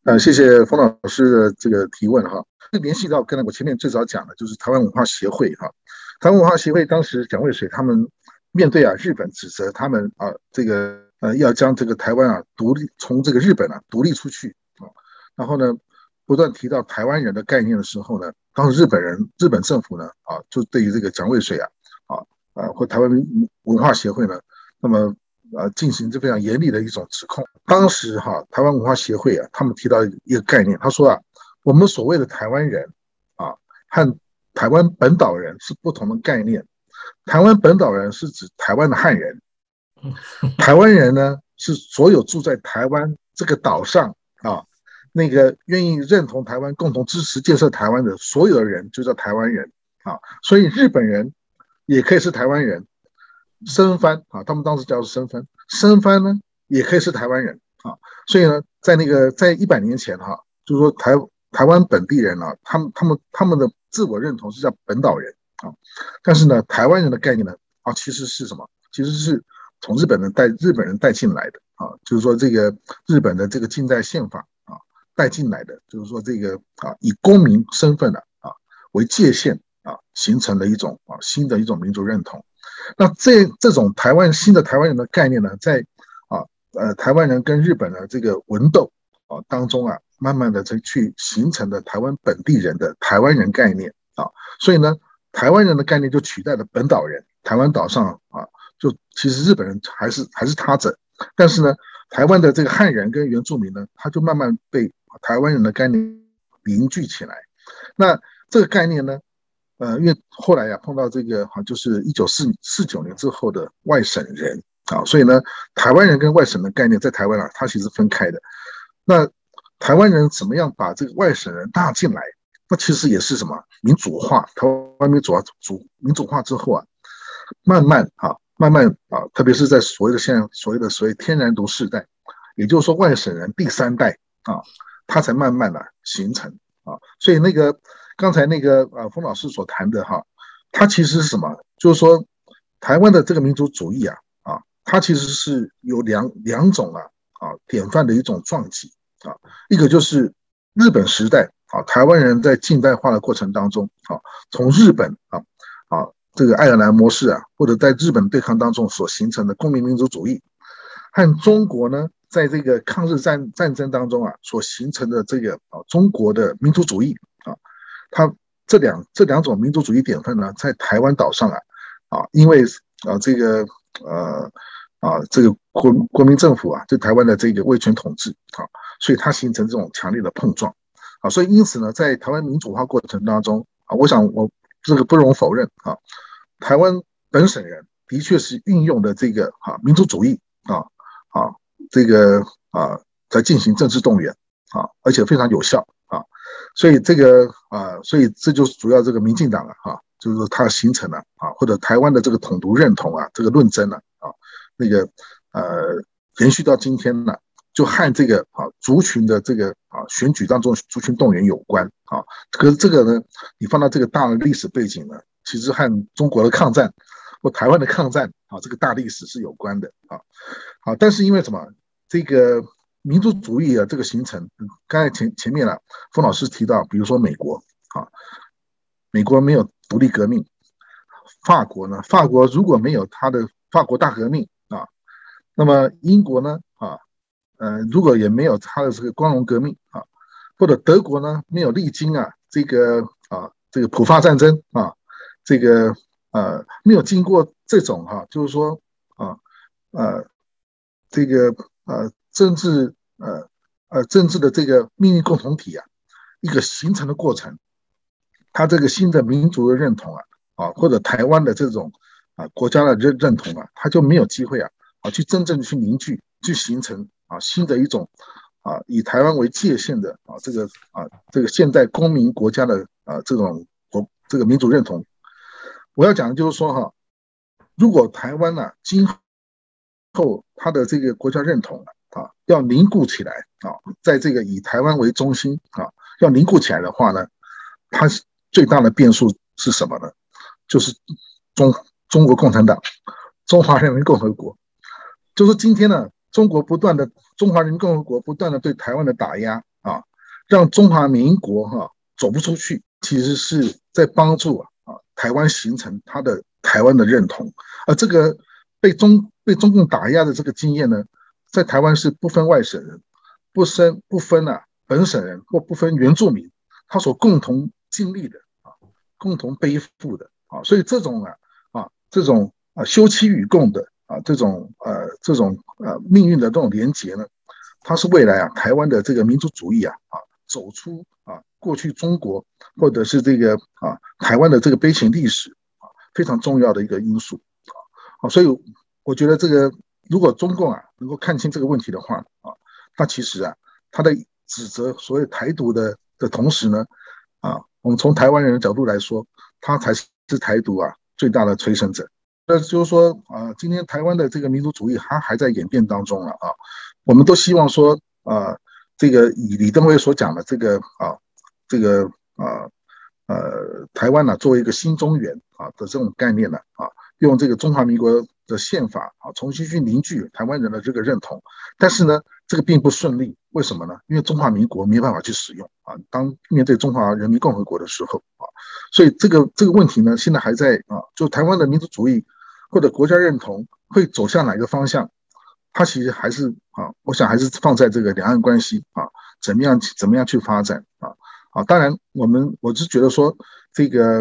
谢谢冯老师的这个提问哈。这联系到刚才我前面最早讲的，就是台湾文化协会哈。台湾文化协会当时蒋渭水他们面对日本指责他们要将这个台湾独立从这个日本独立出去然后呢不断提到台湾人的概念的时候呢，当时日本政府呢就对于这个蒋渭水或台湾文化协会呢，那么进行这非常严厉的一种指控。当时台湾文化协会他们提到一个概念，他说我们所谓的台湾人和台湾本岛人是不同的概念。台湾本岛人是指台湾的汉人，台湾人呢是所有住在台湾这个岛上那个愿意认同台湾、共同支持建设台湾的所有的人，就叫台湾人所以日本人也可以是台湾人，生番他们当时叫做生番，生番呢也可以是台湾人所以呢，在100年前就是说台湾本地人他们的自我认同是叫本岛人但是呢，台湾人的概念呢其实是什么？其实是从日本人带进来的就是说这个日本的这个近代宪法带进来的，就是说这个以公民身份为界限形成了一种新的一种民族认同。那这种新的台湾人的概念呢，在台湾人跟日本的这个文斗当中慢慢的去形成的台湾本地人的台湾人概念所以呢，台湾人的概念就取代了本岛人。台湾岛上就其实日本人还是他者，但是呢，台湾的这个汉人跟原住民呢，他就慢慢被台湾人的概念凝聚起来。那这个概念呢，因为后来碰到这个就是1949年之后的外省人所以呢，台湾人跟外省的概念在台湾它其实分开的。那台湾人怎么样把这个外省人纳进来？那其实也是什么民主化，台湾民主化之后慢慢特别是在现在所谓天然独世代，也就是说外省人第三代它才慢慢形成所以刚才冯老师所谈的它其实是什么？就是说台湾的这个民族主义它其实是有两种典范的一种撞击一个就是日本时代台湾人在近代化的过程当中从日本这个爱尔兰模式或者在日本对抗当中所形成的公民民主主义，和中国呢在这个抗日战争当中所形成的这个中国的民族主义它这两种民族主义典范呢，在台湾岛上因为这个国民政府对台湾的这个威权统治所以它形成这种强烈的碰撞所以因此呢，在台湾民主化过程当中我想我这个不容否认台湾本省人的确是运用的这个民族主义这个在进行政治动员而且非常有效所以所以这就是主要这个民进党就是它形成了或者台湾的这个统独认同这个论争延续到今天呢，就和这个族群的这个选举当中族群动员有关可是这个呢，你放到这个大的历史背景呢，其实和中国的抗战或台湾的抗战这个大历史是有关的但是因为什么这个民族主义这个形成，刚才前面冯老师提到，比如说美国美国没有独立革命，法国如果没有他的法国大革命那么英国呢如果也没有他的这个光荣革命或者德国呢没有历经这个普法战争这个没有经过这种就是说这个政治的这个命运共同体一个形成的过程，它这个新的民族的认同或者台湾的这种国家的认同它就没有机会去真正去凝聚，去形成新的一种以台湾为界限的这个现代公民国家的这个民主认同。我要讲的就是说如果台湾今后它的这个国家认同要凝固起来在这个以台湾为中心要凝固起来的话呢，它最大的变数是什么呢？就是中国共产党，中华人民共和国。就是今天呢，中华人民共和国不断的对台湾的打压啊，让中华民国走不出去，其实是在帮助台湾形成它的台湾的认同。而这个被中共打压的这个经验呢，在台湾是不分外省人，不分本省人或不分原住民，他所共同经历的共同背负的所以这种休戚与共的这种命运的这种连结呢，它是未来台湾的这个民族主义走出过去中国或者是这个台湾的这个悲情历史非常重要的一个因素所以我觉得这个如果中共能够看清这个问题的话它其实它的指责所谓台独的同时呢我们从台湾人的角度来说，它才是台独最大的催生者。那就是说今天台湾的这个民族主义它还在演变当中了我们都希望说这个以李登辉所讲的这个台湾作为一个新中原的这种概念用这个中华民国的宪法重新去凝聚台湾人的这个认同，但是呢，这个并不顺利。为什么呢？因为中华民国没办法去使用当面对中华人民共和国的时候所以这个问题呢，现在还在就台湾的民族主义或者国家认同会走向哪个方向？它其实还是我想还是放在这个两岸关系怎么样去发展当然我是觉得说这个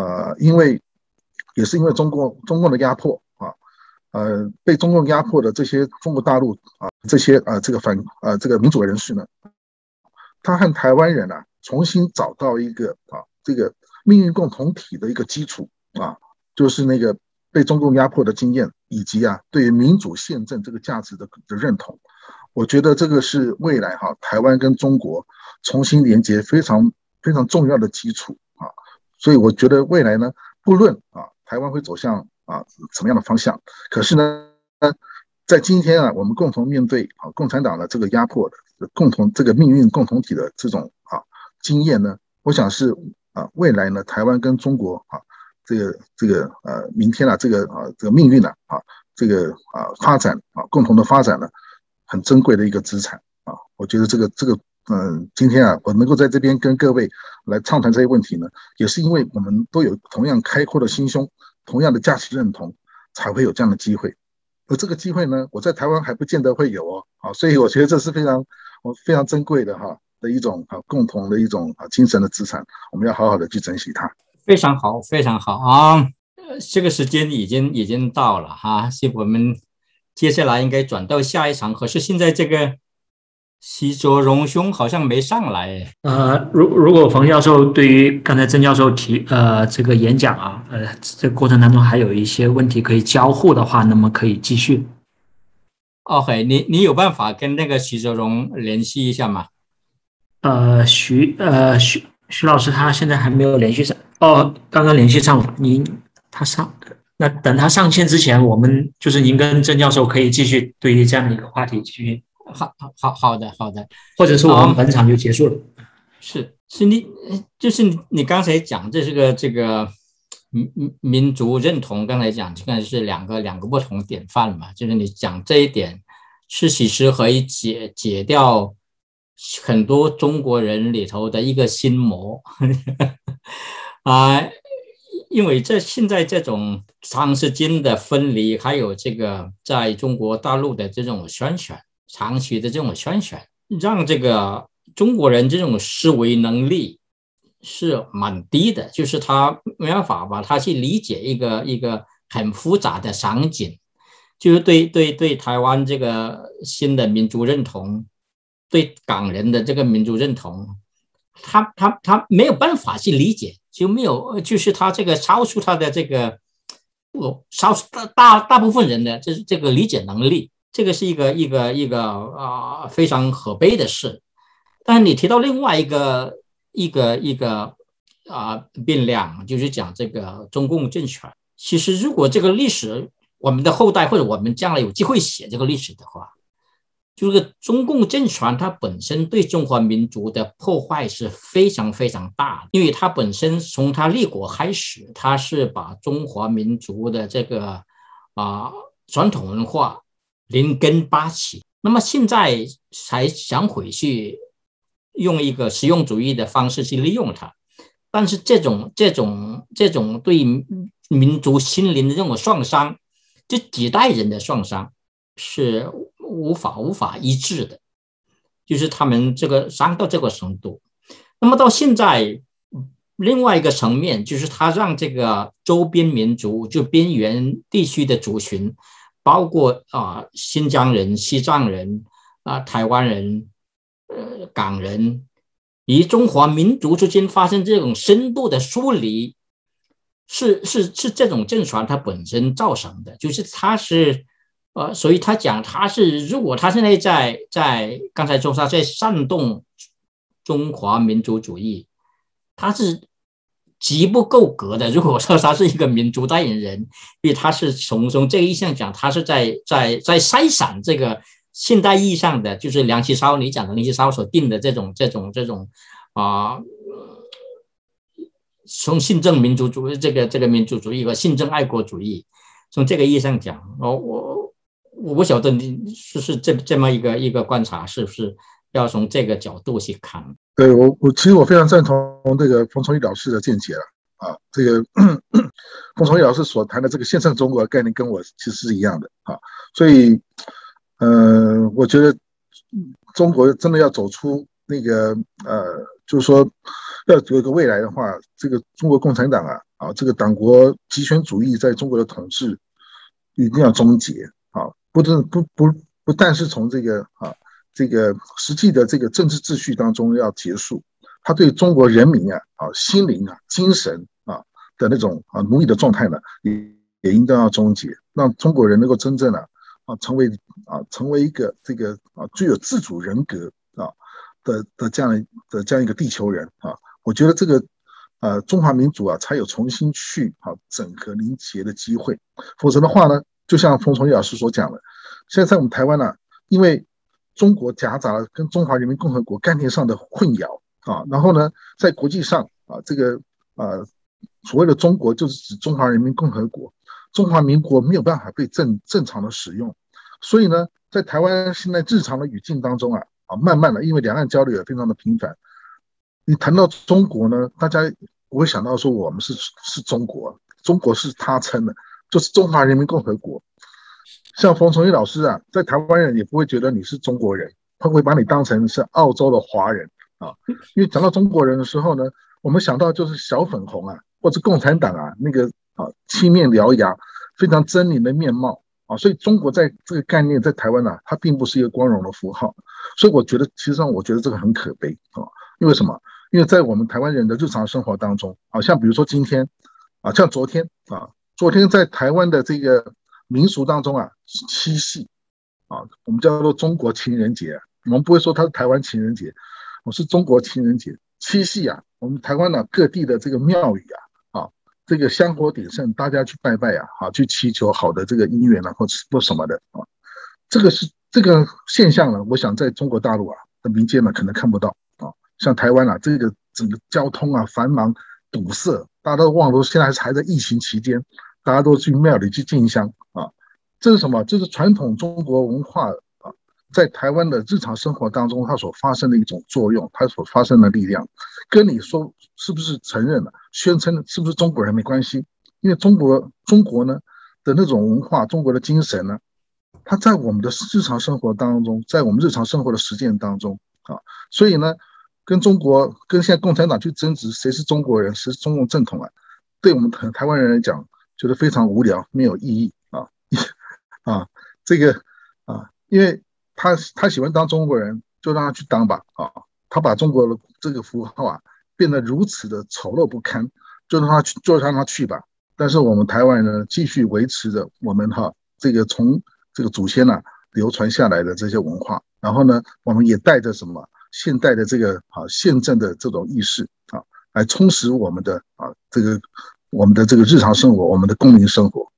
也是因为中共的压迫被中共压迫的这些中国大陆这些这个民主人士呢，他和台湾人重新找到一个这个命运共同体的一个基础就是那个被中共压迫的经验，以及对于民主宪政这个价值的认同。我觉得这个是未来台湾跟中国重新连接非常非常重要的基础所以我觉得未来呢，不论台湾会走向什么样的方向，可是呢，在今天我们共同面对共产党的这个压迫的这个命运共同体的这种经验呢，我想是未来呢，台湾跟中国这个明天这个命运这个发展共同的发展呢，很珍贵的一个资产我觉得这个今天我能够在这边跟各位来畅谈这些问题呢，也是因为我们都有同样开阔的心胸，同样的价值认同，才会有这样的机会。而这个机会呢，我在台湾还不见得会有所以我觉得这是非常珍贵的的一种共同的一种精神的资产，我们要好好的去珍惜它。 非常好，非常好这个时间已经到了所以我们接下来应该转到下一场。可是现在这个习卓荣兄好像没上来如果冯教授对于刚才曾教授这个演讲这个过程当中还有一些问题可以交互的话，那么可以继续。 OK， 你有办法跟那个习卓荣联系一下吗？ 徐老师他现在还没有联系上刚刚联系上了，那等他上线之前，我们就是您跟曾教授可以继续对于这样的一个话题继续。 好的， 或者是我们本场就结束了。 是你刚才讲这个民族认同，刚才讲这是两个不同典范嘛，就是你讲这一点是其实可以解掉很多中国人里头的一个心魔因为现在这种长时间的分离，还有这个在中国大陆的这种宣传，长期的这种宣传，让这个中国人这种思维能力是蛮低的，就是他没办法把它去理解一个很复杂的场景，就是对台湾这个新的民族认同，对港人的这个民族认同，他没有办法去理解，就是他这个超出他的这个超出大部分人的这个理解能力。这个是一个非常可悲的事。但你提到另外一个变量，就是讲这个中共政权。其实如果这个历史我们的后代或者我们将来有机会写这个历史的话，就是中共政权它本身对中华民族的破坏是非常非常大的，因为它本身从它立国开始，它是把中华民族的这个传统文化连根拔起，那么现在才想回去用一个实用主义的方式去利用它。但是这种对民族心灵的这种创伤，这几代人的创伤是无法医治的，就是他们这个伤到这个程度。那么到现在，另外一个层面就是他让这个周边民族，就边缘地区的族群，包括新疆人、西藏人台湾人、港人，与中华民族之间发生这种深度的疏离，是这种政权它本身造成的，就是它是所以他讲他是，如果他现在在刚才说他在煽动中华民族主义，他是极不够格的。如果说他是一个民族代言人，因为他是从这个意义上讲，他是在筛散这个现代意义上的，就是梁启超你讲的梁启超所定的这种从信政民族主义这个民族主义和信政爱国主义，从这个意义上讲，我不晓得你是这么一个观察，是不是要从这个角度去看？ 对，其实我非常赞同这个冯崇义老师的见解了啊。这个冯崇义老师所谈的这个线上中国的概念跟我其实是一样的啊。所以我觉得中国真的要走出那个就是说要有一个未来的话，这个中国共产党啊这个党国集权主义在中国的统治一定要终结啊。不但是从这个实际的这个政治秩序当中要结束，他对中国人民心灵精神的那种奴役的状态呢，也应当要终结，让中国人能够真正成为一个这个具有自主人格的这样一个地球人啊。我觉得这个中华民族才有重新去整合凝结的机会，否则的话呢，就像冯崇义老师所讲的，现在在我们台湾因为中国夹杂了跟中华人民共和国概念上的混淆然后呢，在国际上这个所谓的中国就是指中华人民共和国，中华民国没有办法被正常的使用，所以呢，在台湾现在日常的语境当中慢慢的，因为两岸交流也非常的频繁，你谈到中国呢，大家不会想到说我们是中国，中国是他称的，就是中华人民共和国。像冯崇义老师在台湾人也不会觉得你是中国人，他会把你当成是澳洲的华人因为讲到中国人的时候呢，我们想到就是小粉红或者共产党那个七面獠牙非常狰狞的面貌所以中国在这个概念在台湾它并不是一个光荣的符号。所以我觉得其实上我觉得这个很可悲因为什么？因为在我们台湾人的日常生活当中像比如说今天像昨天在台湾的这个民俗当中七夕我们叫做中国情人节我们不会说它是台湾情人节，是中国情人节。七夕我们台湾各地的这个庙宇这个香火鼎盛，大家去拜拜去祈求好的这个姻缘或什么的这个现象呢，我想在中国大陆的民间可能看不到像台湾这个整个交通繁忙堵塞，大家都忘了现在还在疫情期间，大家都去庙里去进香这是什么？这是传统中国文化在台湾的日常生活当中它所发生的一种作用，它所发生的力量，跟你说是不是承认了宣称是不是中国人没关系。因为中国呢的那种文化，中国的精神呢，它在我们的日常生活当中，在我们日常生活的实践当中所以呢跟现在共产党去争执谁是中国人谁是中共正统对我们台湾人来讲觉得非常无聊没有意义这个因为他喜欢当中国人就让他去当吧他把中国的这个符号变得如此的丑陋不堪，就让他去吧。但是我们台湾人继续维持着我们这个从这个祖先流传下来的这些文化，然后呢我们也带着什么现代的这个宪政的这种意识来充实我们的我们的这个日常生活，我们的公民生活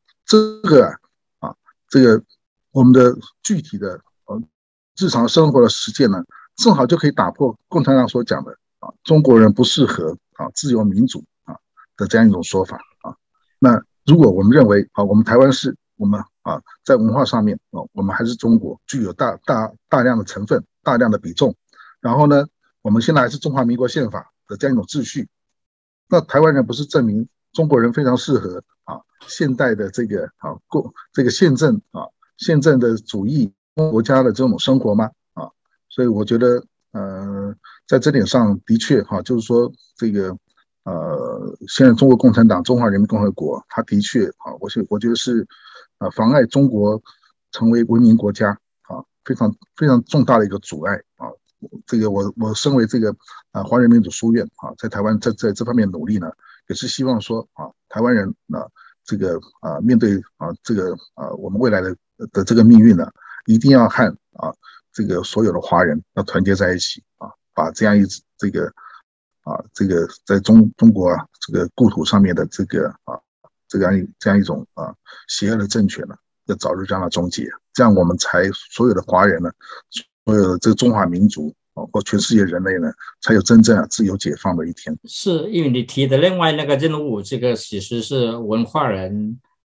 这个我们的具体的日常生活的实践呢，正好就可以打破共产党所讲的中国人不适合自由民主的这样一种说法那如果我们认为我们台湾是我们在文化上面我们还是中国，具有大量的成分，大量的比重，然后呢我们现在还是中华民国宪法的这样一种秩序。那台湾人不是证明中国人非常适合现代的这个这个宪政的主义国家的这种生活吗？所以我觉得在这点上的确就是说这个现在中国共产党中华人民共和国，它的确我觉得是妨碍中国成为文明国家非常非常重大的一个阻碍这个我身为这个华人民主书院在台湾在这方面努力呢，也是希望说台湾人这个面对这个我们未来的这个命运呢，一定要和这个所有的华人要团结在一起把这样这个在中国这个故土上面的这个这样一种邪恶的政权呢，要早日让它终结，这样我们才所有的华人呢，所有的这个中华民族或全世界人类呢，才有真正自由解放的一天。 是因为你提的另外那个任务，这个其实是文化人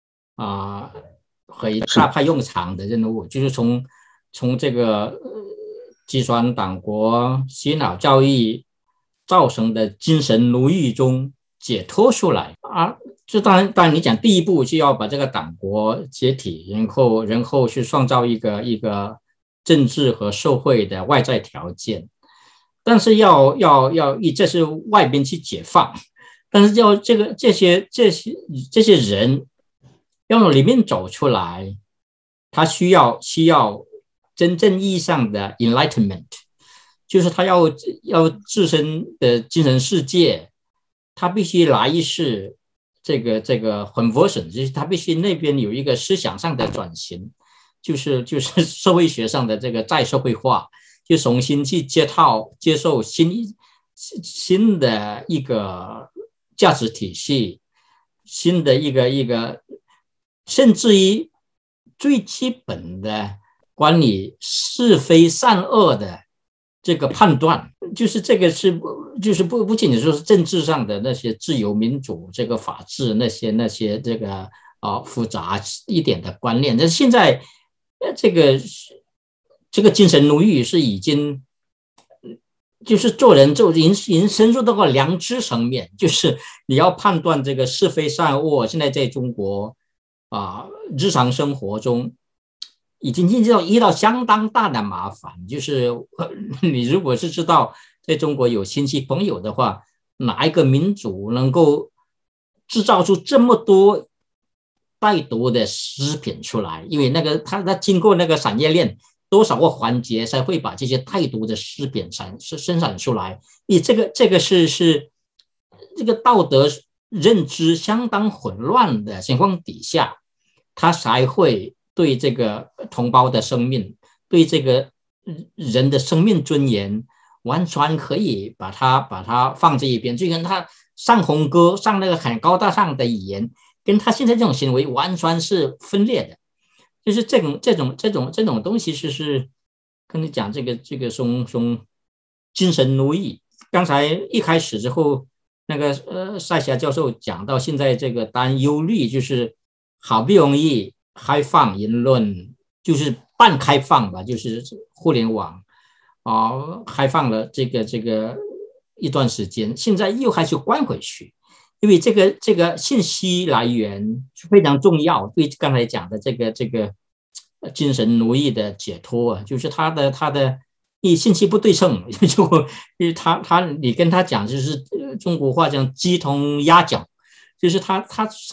可以大派用场的任务，就是从这个极端党国洗脑教育造成的精神奴役中解脱出来就当然你讲第一步就要把这个党国解体，然后去创造一个政治和社会的外在条件，但是这是外边去解放，但是要这些人要从里面走出来，他需要真正意义上的 enlightenment， 就是他要自身的精神世界，他必须来一次这个 conversion， 就是他必须那边有一个思想上的转型，就是社会学上的这个再社会化，就重新去接受新的一个价值体系，新的一个甚至于最基本的关于是非善恶的这个判断，就是这个就是不仅仅说是政治上的那些自由民主这个法治那些这个复杂一点的观念，但是现在这个精神奴役是已经就是做人就已经深入到良知层面，就是你要判断这个是非善恶，现在在中国日常生活中已经遇到相当大的麻烦，就是你如果是知道在中国有亲戚朋友的话，哪一个民族能够制造出这么多带毒的食品出来？因为它经过那个产业链多少个环节才会把这些带毒的食品生产出来？你这个是这个道德认知相当混乱的情况底下，他才会对这个同胞的生命，对这个人的生命尊严，完全可以把它放这一边，就跟他上红歌上那个很高大上的语言，跟他现在这种行为完全是分裂的。就是这种东西是跟你讲这个精神奴役。刚才一开始之后，那个赛霞教授讲到现在这个担忧虑，就是好不容易开放言论，就是半开放吧，就是互联网开放了这个一段时间，现在又开始关回去，因为这个信息来源是非常重要，对刚才讲的这个精神奴役的解脱就是他的信息不对称，就你跟他讲就是中国话讲鸡同鸭讲，就是他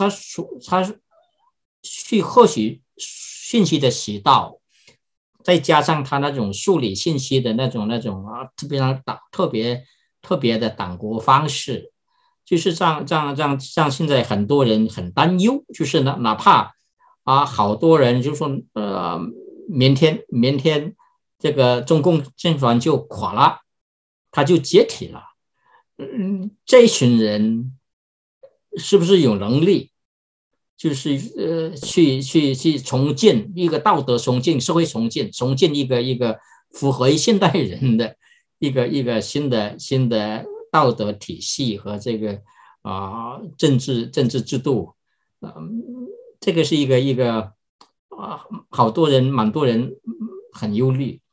去获取信息的渠道，再加上他那种梳理信息的那种特别的党国方式，就是让现在很多人很担忧，就是哪怕好多人就说明天这个中共政权就垮了，他就解体了，这群人是不是有能力就是去重建一个道德重建、社会重建一个符合现代人的一个新的道德体系和这个政治制度，这个是一个蛮多人很忧虑。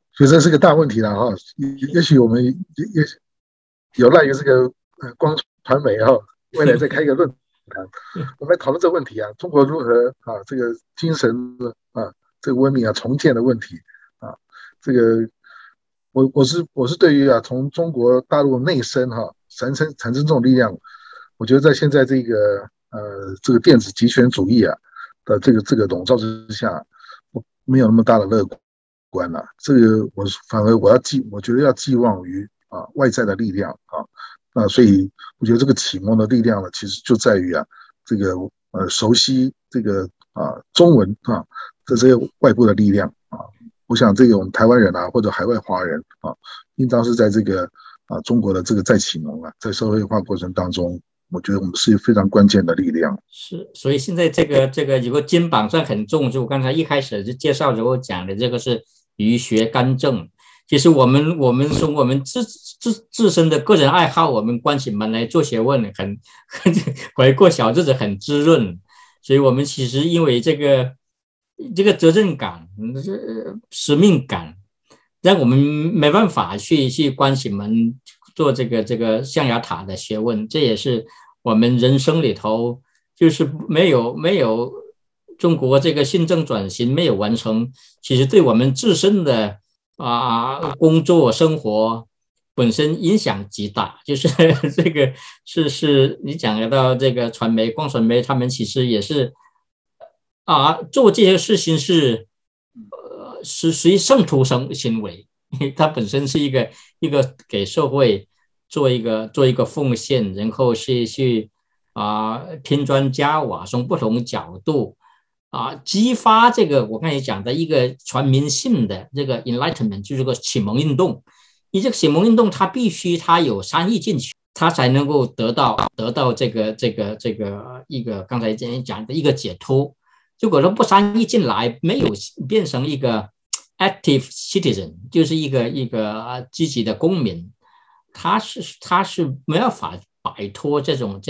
所以这是个大问题了哈。也许我们也有赖于这个光传媒哈，未来再开一个论坛，我们来讨论这个问题啊，中国如何这个精神这个文明重建的问题啊，这个我是对于从中国大陆内生产生这种力量，我觉得在现在这个电子集权主义的这个笼罩之下，我没有那么大的乐观了。这个反而我觉得要寄望于外在的力量所以我觉得这个启蒙的力量呢，其实就在于这个熟悉这个中文的这个外部的力量我想这个我们台湾人或者海外华人应当是在这个中国的这个再启蒙在社会化过程当中，我觉得我们是非常关键的力量。 是，所以现在这个有个肩膀算很重，就我刚才一开始就介绍时候讲的，这个是儒学干政。其实我们从我们自身的个人爱好，我们关起门来做学问，回过小日子很滋润。所以我们其实因为这个责任感、使命感，让我们没办法去关起门做这个象牙塔的学问。这也是我们人生里头，就是没有中国这个新政转型没有完成，其实对我们自身的工作生活本身影响极大。就是这个是你讲得到这个传媒、光传媒，他们其实也是做这些事情是属于圣徒行为，它本身是一个给社会做一个奉献，然后是去拼砖加瓦，从不同角度激发这个我刚才讲的一个全民性的这个 enlightenment， 就是个启蒙运动。你这个启蒙运动，它必须它有善意进去，它才能够得到这个一个刚才讲的一个解脱。如果说不善意进来，没有变成一个 active citizen， 就是一个积极的公民，他是没有法摆脱这种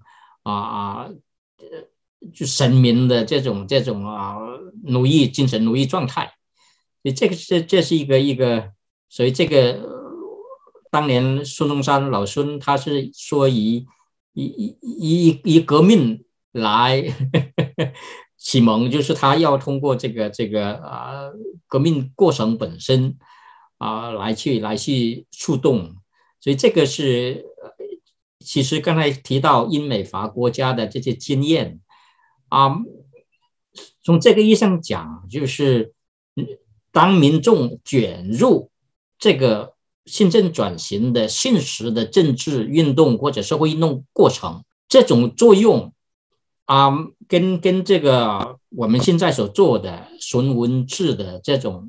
就神明的这种奴役精神奴役状态。所以这是一个，所以这个当年孙中山老孙他是说以革命来启蒙，就是他要通过这个革命过程本身来去触动。所以这个是其实刚才提到英美法国家的这些经验从这个意义上讲，就是当民众卷入这个新政转型的现实的政治运动或者社会运动过程，这种作用跟这个我们现在所做的纯文字的这种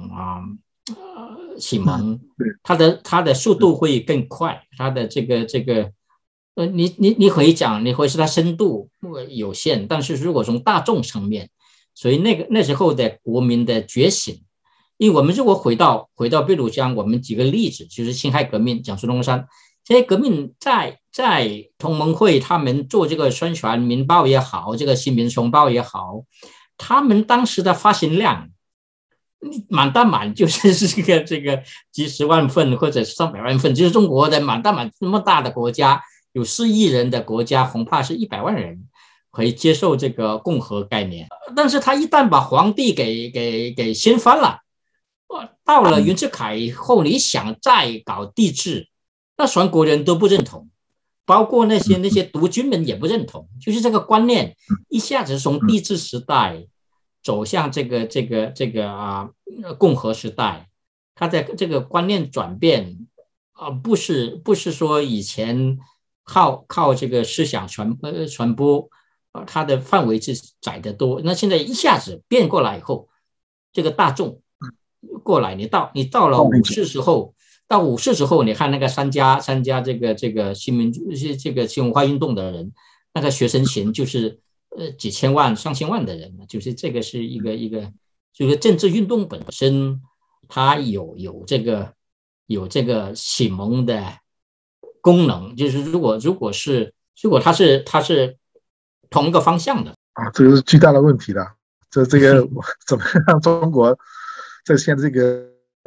启蒙，它的速度会更快，它的这个你可以讲，你会是它深度有限，但是如果从大众层面，所以那时候的国民的觉醒，因为我们如果回到比如讲我们举个例子，就是辛亥革命，讲孙中山，这些革命在同盟会他们做这个宣传，民报也好，这个新民松报也好，他们当时的发行量满大满就是这个几十万份或者300万份，就是中国的满大满那么大的国家，有4亿人的国家，恐怕是100万人可以接受这个共和概念。但是他一旦把皇帝给掀翻了，到了袁世凯以后，你想再搞帝制，那全国人都不认同，包括那些独军们也不认同，就是这个观念一下子从帝制时代走向这个共和时代，它的这个观念转变不是说以前靠这个思想传播它的范围是窄得多。那现在一下子变过来以后，这个大众过来，你到了50时候，你看那个参加这个新文化运动的人，那个学生群就是几千万上千万的人，就是这个是一个就是政治运动本身它有这个启蒙的功能，就是如果它是同一个方向的这个是巨大的问题了。这个怎么让中国在现在这个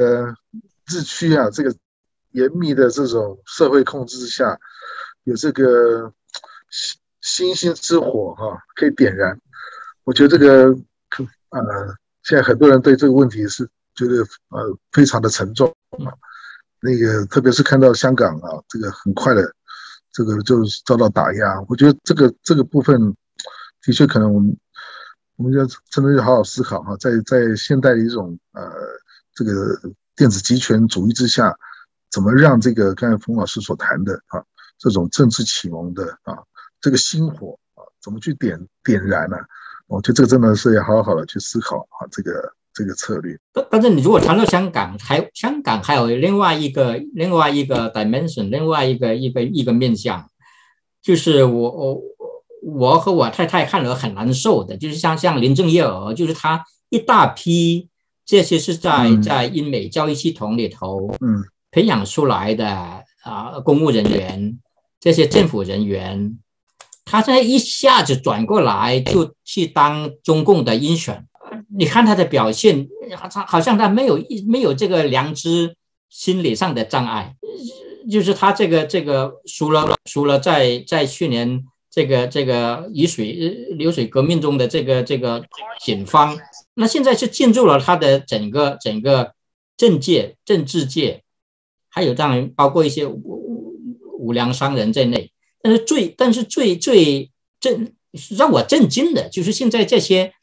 日趋这个严密的这种社会控制之下，有这个星星之火可以点燃。我觉得这个现在很多人对这个问题是觉得非常的沉重那个特别是看到香港这个很快的这个就遭到打压，我觉得这个部分的确可能我们要真的要好好思考在现代的一种这个电子集权主义之下，怎么让这个刚才冯老师所谈的这种政治启蒙的这个星火怎么去点燃呢？我觉得这个真的是要好好的去思考这个策略。 但是你如果谈到香港还有另外一个 dimension， 另外一个面向，就是我和我太太看了很难受的，就是像林郑月娥，就是他一大批这些是在英美教育系统里头培养出来的公务人员，这些政府人员，他现在一下子转过来就去当中共的鹰犬。你看他的表现，好像他没有这个良知心理上的障碍，就是他这个除了在去年这个流水革命中的这个警方，那现在是进入了他的整个政治界，还有当然包括一些无良商人在内。但是最让我震惊的就是现在这些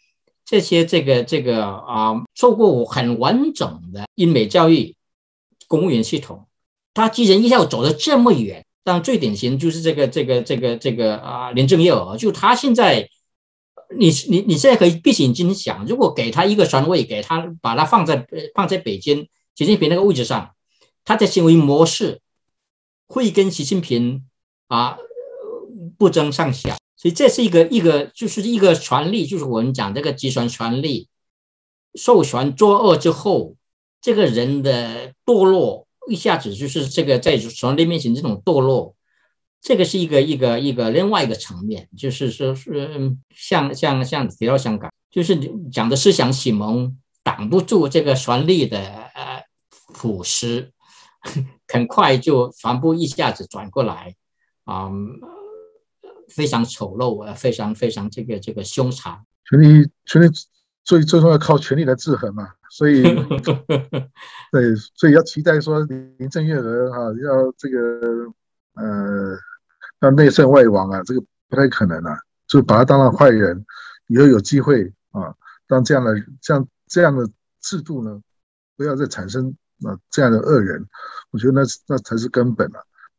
受过很完整的英美教育公务员系统，他既然要走得这么远，但最典型就是这个林郑月娥，就他现在你现在可以闭起眼睛想，如果给他一个船位，把他放在北京习近平那个位置上，他的行为模式会跟习近平不争上下。所以这是一个权力，就是我们讲这个集权权力授权作恶之后，这个人的堕落一下子就是这个在权力面前这种堕落，这个是一个另外一个层面，就是说是像提到香港，就是讲的思想启蒙挡不住这个权力的腐蚀，很快就全部一下子转过来非常丑陋非常这个凶残。 权力最重要靠权力来制衡嘛，所以对，所以要期待说林郑月娥要这个要内圣外王这个不太可能就把他当了坏人，以后有机会让这样的制度呢不要再产生这样的恶人，我觉得那才是根本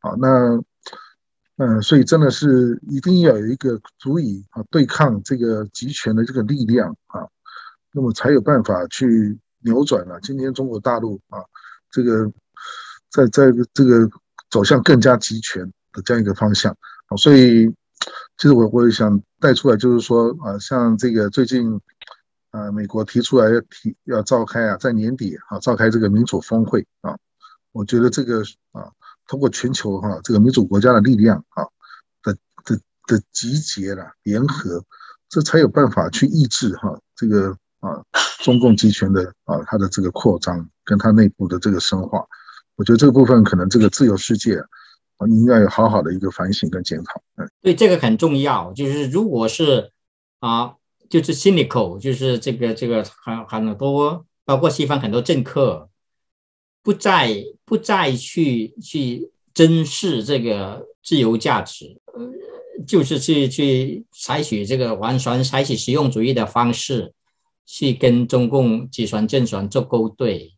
所以真的是一定要有一个足以对抗这个集权的这个力量那么才有办法去扭转今天中国大陆这个在这个走向更加集权的这样一个方向所以其实我也想带出来，就是说像这个最近美国提出来要召开在年底召开这个民主峰会我觉得这个通过全球这个民主国家的力量的集结联合，这才有办法去抑制这个中共集权的它的这个扩张跟它内部的这个深化。我觉得这个部分可能这个自由世界应该有好好的一个反省跟检讨。 对，这个很重要，就是如果是就是 cynical， 就是这个很多包括西方很多政客不再去珍视这个自由价值，就是去采取这个完全采取实用主义的方式去跟中共集权政权做勾兑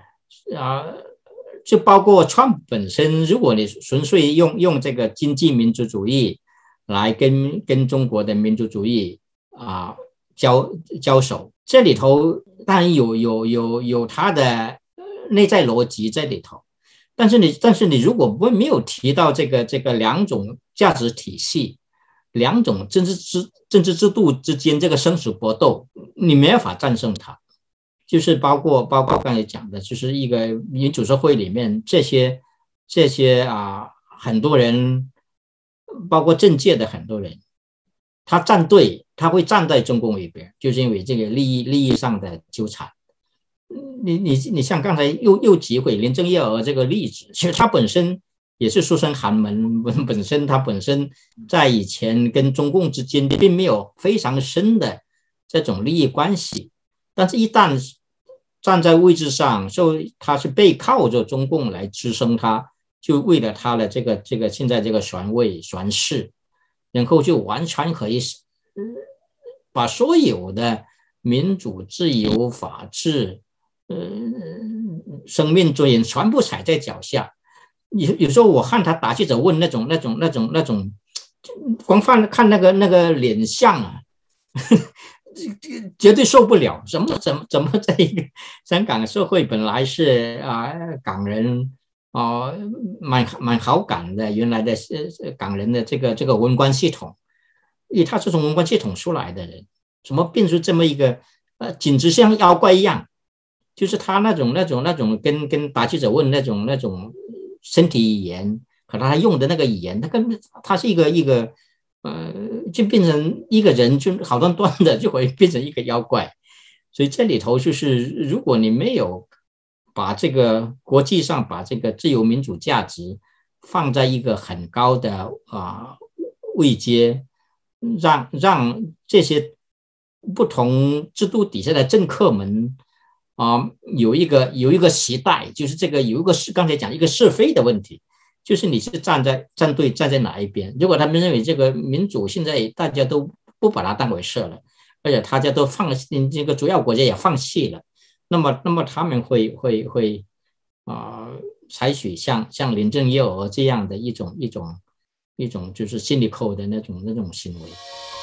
就包括Trump本身，如果你纯粹用这个经济民主主义来跟中国的民主主义交手，这里头当然有它的内在逻辑在里头，但是你如果没有提到这个两种价值体系，两种政治制度之间这个生死搏斗，你没办法战胜它。就是包括刚才讲的，就是一个民主社会里面这些很多人，包括政界的很多人，他会站在中共一边，就是因为这个利益上的纠缠。 你像刚才又举回林郑月娥这个例子，其实他本身也是出身寒门，他本身在以前跟中共之间并没有非常深的这种利益关系，但是一旦站在位置上，他是背靠着中共来支撑他，就为了他的这个现在这个权位权势，然后就完全可以把所有的民主、自由、法治、生命尊严全部踩在脚下。有时候我看他答记者问那种，光看那个脸相啊，绝对受不了。怎么在一个香港社会本来是港人蛮好感的，原来的港人的这个文官系统，因为他是从文官系统出来的人，怎么变出这么一个简直像妖怪一样？就是他那种跟答记者问那种身体语言，可能他用的那个语言，他是一个就变成一个人，就好端端的就会变成一个妖怪。所以这里头就是，如果你没有把这个国际上把这个自由民主价值放在一个很高的位阶，让这些不同制度底下的政客们有一个时代，就是这个有一个刚才讲一个是非的问题，就是你是站在哪一边？如果他们认为这个民主现在大家都不把它当回事了，而且大家都这个主要国家也放弃了，那么他们会采取像林郑月娥这样的一种就是cynical的那种行为。